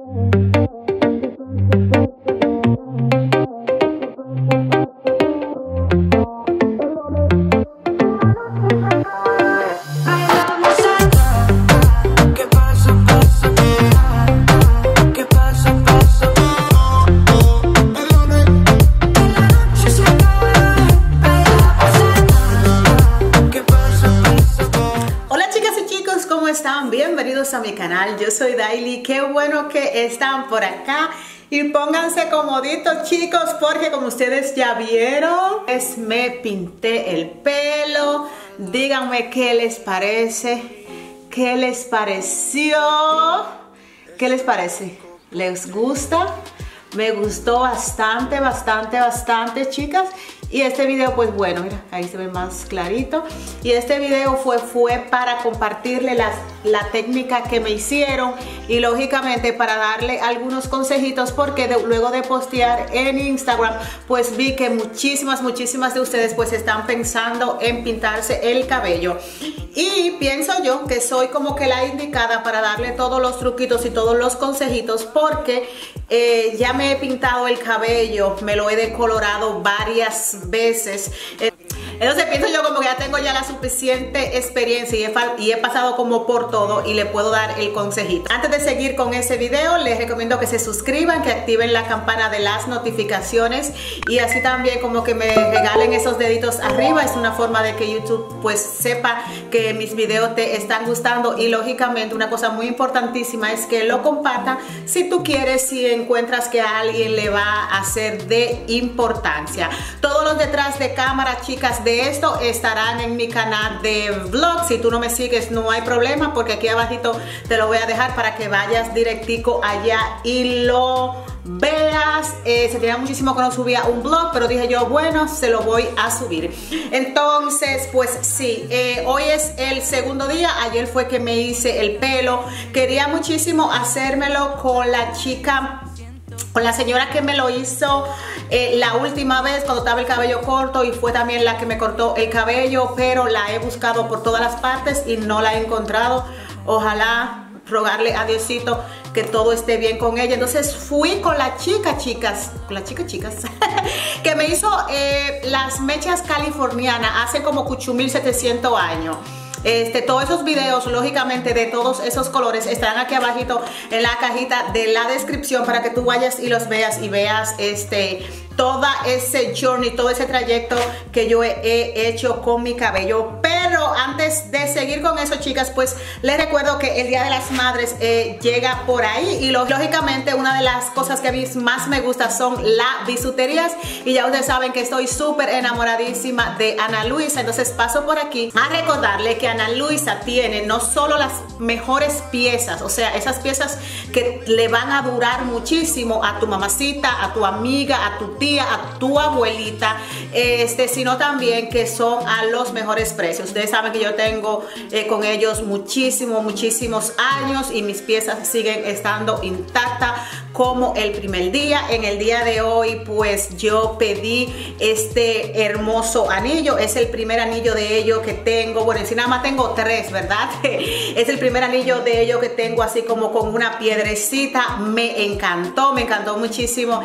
Bienvenidos a mi canal, yo soy Daily. Qué bueno que están por acá y pónganse comoditos, chicos, porque como ustedes ya vieron, me pinté el pelo. Díganme qué les parece, qué les pareció, qué les parece, ¿les gusta? Me gustó bastante, chicas. Y este video, pues bueno, mira, ahí se ve más clarito. Y este video fue para compartirle la técnica que me hicieron y lógicamente para darle algunos consejitos, porque luego de postear en Instagram, pues vi que muchísimas de ustedes pues están pensando en pintarse el cabello. Y pienso yo que soy como que la indicada para darle todos los truquitos y todos los consejitos, porque ya me he pintado el cabello, me lo he decolorado varias veces. Entonces pienso yo como que ya tengo la suficiente experiencia y he pasado como por todo y le puedo dar el consejito. Antes de seguir con ese video, les recomiendo que se suscriban, que activen la campana de las notificaciones y así también como que me regalen esos deditos arriba. Es una forma de que YouTube pues sepa que mis videos te están gustando, y lógicamente una cosa muy importantísima es que lo compartan si tú quieres, si encuentras que a alguien le va a ser de importancia. Todos los detrás de cámara, chicas, de esto estarán en mi canal de vlog. Si tú no me sigues, no hay problema, porque aquí abajito te lo voy a dejar para que vayas directico allá y lo veas. Se tenía muchísimo que no subía un vlog, pero dije yo, bueno, se lo voy a subir. Entonces, pues sí, hoy es el segundo día. Ayer fue que me hice el pelo. Quería muchísimo hacérmelo con la chica, con la señora que me lo hizo la última vez cuando estaba el cabello corto, y fue también la que me cortó el cabello, pero la he buscado por todas las partes y no la he encontrado. Ojalá, rogarle a Diosito que todo esté bien con ella. Entonces fui con la chica, chicas, que me hizo las mechas californianas hace como 8.700 años. Todos esos videos, lógicamente, de todos esos colores están aquí abajito en la cajita de la descripción para que tú vayas y los veas y veas todo ese journey, todo ese trayecto que yo he hecho con mi cabello. Pero antes de seguir con eso, chicas, pues les recuerdo que el Día de las Madres llega por ahí, y lógicamente una de las cosas que a mí más me gusta son las bisuterías, y ya ustedes saben que estoy súper enamoradísima de Ana Luisa. Entonces paso por aquí a recordarle que Ana Luisa tiene no solo las mejores piezas, o sea, esas piezas que le van a durar muchísimo a tu mamacita, a tu amiga, a tu tía, a tu abuelita, sino también que son a los mejores precios. Ustedes saben que yo tengo con ellos muchísimos años y mis piezas siguen estando intactas como el primer día. En el día de hoy pues yo pedí este hermoso anillo. Es el primer anillo de ello que tengo. Bueno, en sí nada más tengo 3, ¿verdad? Es el primer anillo de ello que tengo así como con una piedrecita. Me encantó muchísimo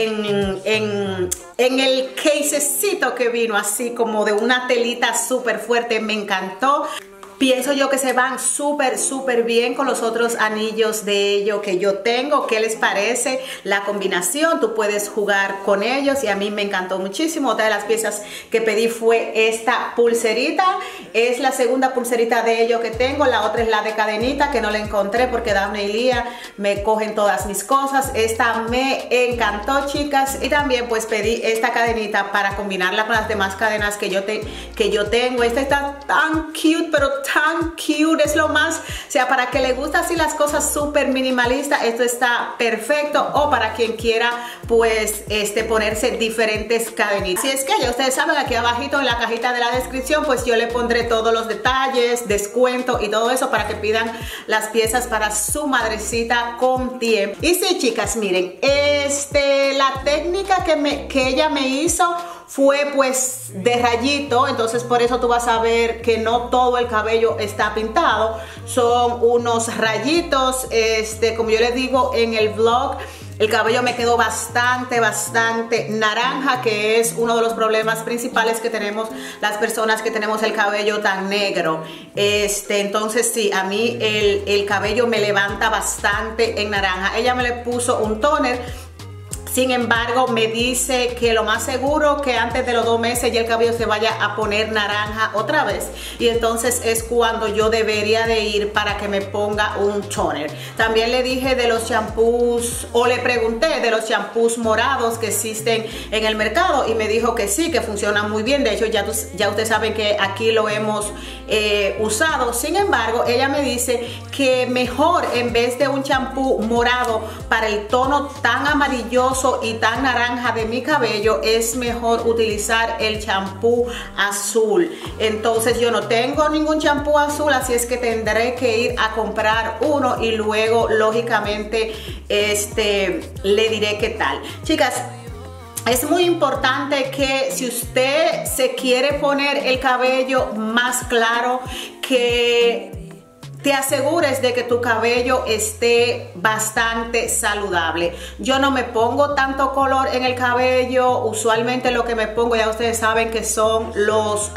en el casecito que vino así como de una telita súper fuerte. Me encantó. Pienso yo que se van súper bien con los otros anillos de ello que yo tengo. ¿Qué les parece la combinación? Tú puedes jugar con ellos y a mí me encantó muchísimo. Otra de las piezas que pedí fue esta pulserita. Es la segunda pulserita de ello que tengo. La otra es la de cadenita, que no la encontré porque Daphne y Lía me cogen todas mis cosas. Esta me encantó, chicas. Y también pues pedí esta cadenita para combinarla con las demás cadenas que yo tengo. Esta está tan cute, pero tan cute, es lo más, o sea, para que le gusta así las cosas súper minimalistas, esto está perfecto. O para quien quiera pues ponerse diferentes cadenitas. Si es que ya ustedes saben, aquí abajito en la cajita de la descripción pues yo le pondré todos los detalles, descuento y todo eso para que pidan las piezas para su madrecita con tiempo. Y sí, chicas, miren, la técnica que ella me hizo fue pues de rayito, entonces por eso tú vas a ver que no todo el cabello cabello está pintado. Son unos rayitos, como yo les digo en el vlog, el cabello me quedó bastante naranja, que es uno de los problemas principales que tenemos las personas que tenemos el cabello tan negro. Entonces sí, a mí el cabello me levanta bastante en naranja. Ella me le puso un toner. Sin embargo, me dice que lo más seguro que antes de los 2 meses ya el cabello se vaya a poner naranja otra vez. Y entonces es cuando yo debería de ir para que me ponga un toner. También le dije de los champús, o le pregunté de los champús morados que existen en el mercado. Y me dijo que sí, que funcionan muy bien. De hecho, ya ustedes saben que aquí lo hemos usado. Sin embargo, ella me dice que mejor, en vez de un champú morado para el tono tan amarilloso y tan naranja de mi cabello, es mejor utilizar el champú azul. Entonces yo no tengo ningún champú azul, así es que tendré que ir a comprar uno y luego lógicamente le diré qué tal. Chicas, es muy importante que si usted se quiere poner el cabello más claro, que te asegures de que tu cabello esté bastante saludable. Yo no me pongo tanto color en el cabello. Usualmente lo que me pongo, ya ustedes saben que son los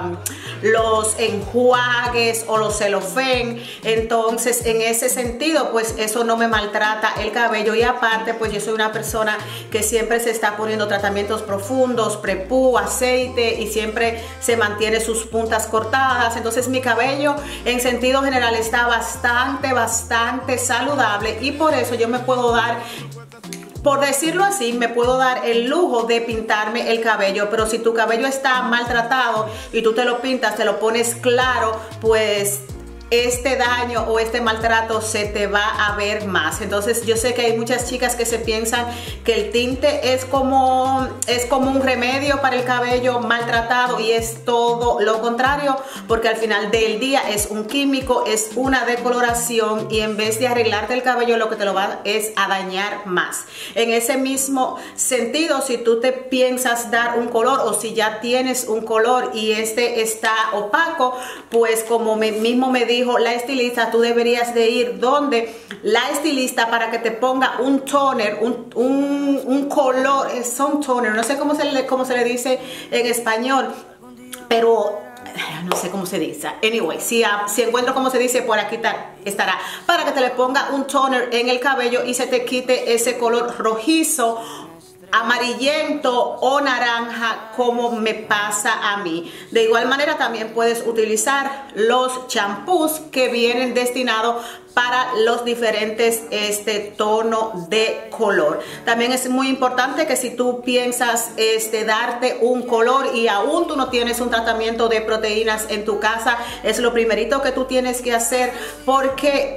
enjuagues o los celofén. Entonces, en ese sentido, pues eso no me maltrata el cabello. Y aparte, pues yo soy una persona que siempre se está poniendo tratamientos profundos, prepú, aceite, y siempre se mantiene sus puntas cortadas. Entonces mi cabello en sentido general está bastante saludable, y por eso yo me puedo dar, por decirlo así, me puedo dar el lujo de pintarme el cabello. Pero si tu cabello está maltratado y tú te lo pintas, te lo pones claro, pues este daño o este maltrato se te va a ver más. Entonces yo sé que hay muchas chicas que se piensan que el tinte es como un remedio para el cabello maltratado, y es todo lo contrario, porque al final del día es un químico, es una decoloración, y en vez de arreglarte el cabello lo que te lo va es a dañar más. En ese mismo sentido, si tú te piensas dar un color, o si ya tienes un color y está opaco, pues como mismo me dijo la estilista, tú deberías de ir donde la estilista para que te ponga un toner, un color, sun toner, no sé cómo se le dice en español, pero no sé cómo se dice. Anyway, si encuentro cómo se dice, por aquí estará, para que te le ponga un toner en el cabello y se te quite ese color rojizo, amarillento o naranja, como me pasa a mí. De igual manera también puedes utilizar los champús que vienen destinados para los diferentes tonos de color. También es muy importante que si tú piensas darte un color y aún tú no tienes un tratamiento de proteínas en tu casa, es lo primerito que tú tienes que hacer, porque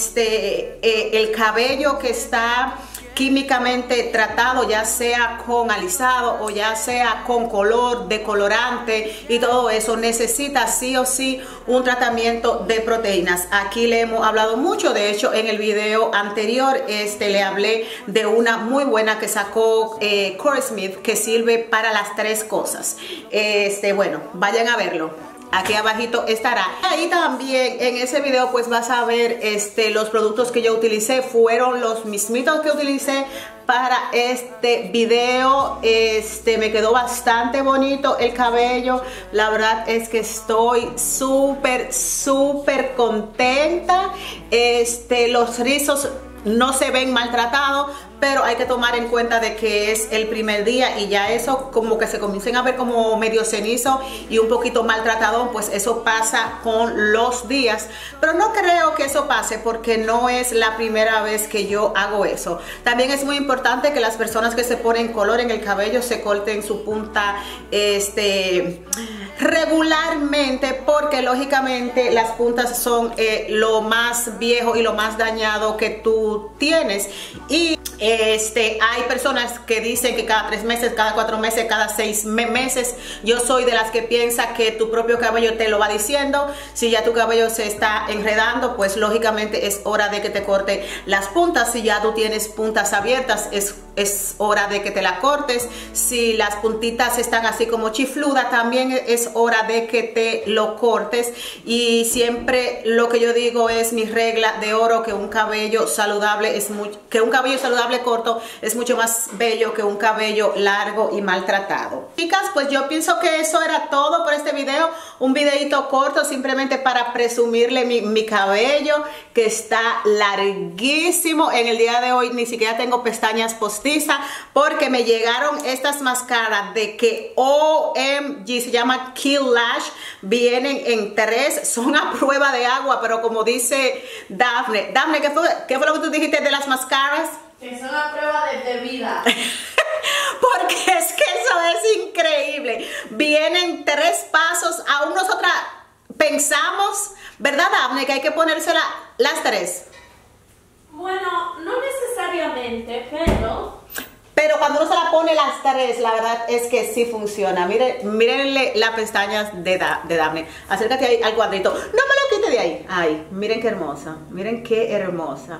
el cabello que está químicamente tratado, ya sea con alisado o ya sea con color, decolorante y todo eso, necesita sí o sí un tratamiento de proteínas. Aquí le hemos hablado mucho. De hecho, en el video anterior le hablé de una muy buena que sacó Corey Smith, que sirve para las 3 cosas. Bueno, vayan a verlo. Aquí abajito estará. Ahí también en ese video pues vas a ver los productos que yo utilicé. Fueron los mismitos que utilicé para este video. Me quedó bastante bonito el cabello. La verdad es que estoy súper contenta. Los rizos no se ven maltratados, pero hay que tomar en cuenta de que es el primer día, y ya eso como que se comiencen a ver como medio cenizo y un poquito maltratado, pues eso pasa con los días. Pero no creo que eso pase, porque no es la primera vez que yo hago eso. También es muy importante que las personas que se ponen color en el cabello se corten su punta regularmente, porque lógicamente las puntas son lo más viejo y lo más dañado que tú tienes. Y Hay personas que dicen que cada 3 meses, cada 4 meses, cada 6 meses. Yo soy de las que piensa que tu propio cabello te lo va diciendo. Si ya tu cabello se está enredando, pues lógicamente es hora de que te corte las puntas. Si ya tú tienes puntas abiertas, es hora de que te la cortes. Si las puntitas están así como chifludas, también es hora de que te lo cortes. Y siempre lo que yo digo es mi regla de oro, que un cabello saludable corto es mucho más bello que un cabello largo y maltratado. Chicas, pues yo pienso que eso era todo por este video. Un videito corto simplemente para presumirle mi cabello, que está larguísimo. En el día de hoy ni siquiera tengo pestañas postizas porque me llegaron estas máscaras de que OMG, se llama Kill Lash. Vienen en 3, son a prueba de agua, pero como dice Dafne, ¿qué fue lo que tú dijiste de las máscaras? Que son a prueba de vida. Porque es que eso es increíble. Vienen 3 pasos. Aún nosotras pensamos, ¿verdad, Dafne, que hay que ponérsela las 3? Bueno, no necesariamente, pero cuando uno se la pone las 3, la verdad es que sí funciona. Mírenle las pestañas de Dafne. Acércate ahí al cuadrito. No me lo quite de ahí. Ay, miren qué hermosa. Miren qué hermosa.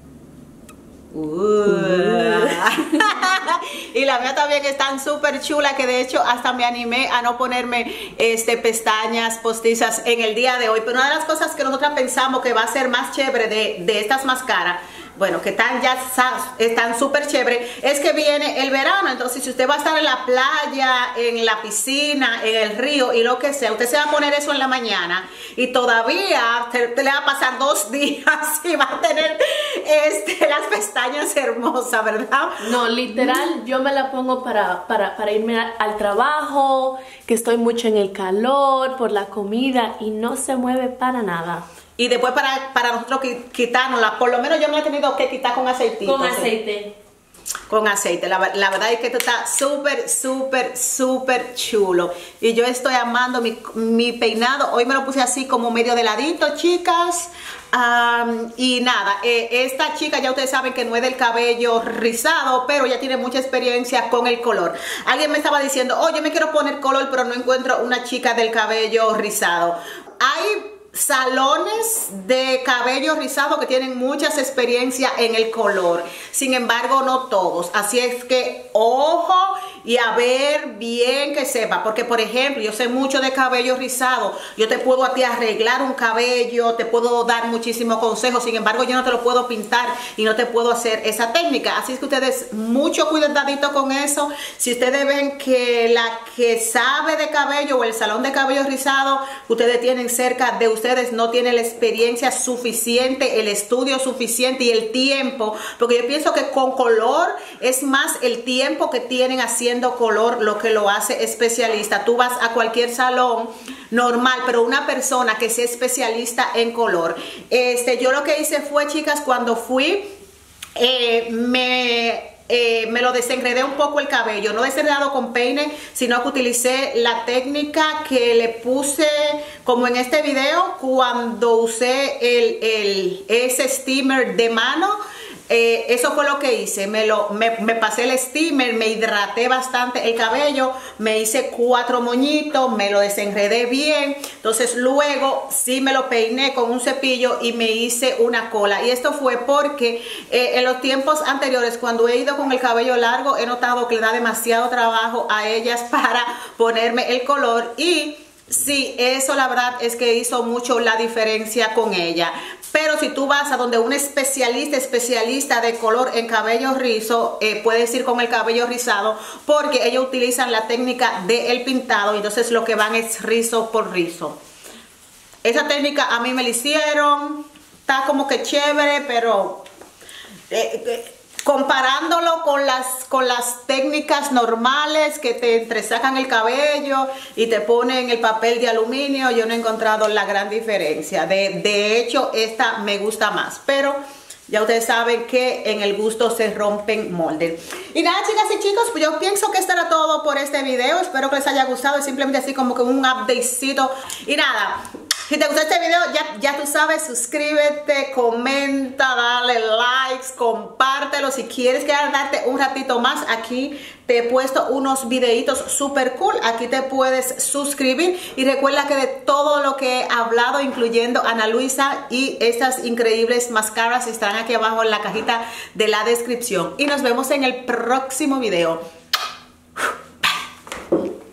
Y la mía también están súper chula, que de hecho hasta me animé a no ponerme pestañas postizas en el día de hoy. Pero una de las cosas que nosotros pensamos que va a ser más chévere de estas máscaras, bueno, que están súper chévere, es que viene el verano. Entonces, si usted va a estar en la playa, en la piscina, en el río y lo que sea, usted se va a poner eso en la mañana y todavía te le va a pasar 2 días y va a tener las pestañas hermosas, ¿verdad? No, literal, yo me la pongo para irme al trabajo, que estoy mucho en el calor, por la comida, y no se mueve para nada. Y después para nosotros quitárnosla, por lo menos yo me la he tenido que quitar con aceitito. Con aceite. Con aceite. La verdad es que esto está súper chulo. Y yo estoy amando mi peinado. Hoy me lo puse así como medio de ladito, chicas. Y nada, esta chica ya ustedes saben que no es del cabello rizado, pero ya tiene mucha experiencia con el color. Alguien me estaba diciendo, oh, yo me quiero poner color, pero no encuentro una chica del cabello rizado. Hay salones de cabello rizado que tienen muchas experiencias en el color, sin embargo no todos, así es que ojo y a ver bien que sepa, porque por ejemplo yo sé mucho de cabello rizado, yo te puedo a ti arreglar un cabello, te puedo dar muchísimos consejos, sin embargo yo no te lo puedo pintar y no te puedo hacer esa técnica, así es que ustedes mucho cuidadito con eso. Si ustedes ven que la que sabe de cabello o el salón de cabello rizado ustedes tienen cerca de ustedes no tiene la experiencia suficiente, el estudio suficiente y el tiempo, porque yo pienso que con color es más el tiempo que tienen haciendo color lo que lo hace especialista. Tú vas a cualquier salón normal, pero una persona que sea especialista en color. Yo lo que hice fue, chicas, cuando fui, me lo desenredé un poco el cabello, no desenredado con peine, sino que utilicé la técnica que le puse como en este video cuando usé ese steamer de mano. Eso fue lo que hice, me pasé el steamer, me hidraté bastante el cabello, me hice 4 moñitos, me lo desenredé bien, entonces luego sí me lo peiné con un cepillo y me hice una cola. Y esto fue porque en los tiempos anteriores, cuando he ido con el cabello largo, he notado que le da demasiado trabajo a ellas para ponerme el color, y sí, eso la verdad es que hizo mucho la diferencia con ella. Pero si tú vas a donde un especialista de color en cabello rizo, puedes ir con el cabello rizado, porque ellos utilizan la técnica del pintado y entonces lo que van es rizo por rizo. Esa técnica a mí me la hicieron, está como que chévere, pero comparándolo con las técnicas normales que te entresacan el cabello y te ponen el papel de aluminio, yo no he encontrado la gran diferencia. De hecho, esta me gusta más, pero ya ustedes saben que en el gusto se rompen moldes. Y nada, chicas y chicos, pues yo pienso que esto era todo por este video. Espero que les haya gustado, es simplemente así como que un updatecito. Y nada, Si te gustó este video, ya tú sabes, suscríbete, comenta, dale likes, compártelo. Si quieres quedarte un ratito más, aquí te he puesto unos videitos super cool. Aquí te puedes suscribir. Y recuerda que de todo lo que he hablado, incluyendo Ana Luisa y estas increíbles máscaras, estarán aquí abajo en la cajita de la descripción. Y nos vemos en el próximo video.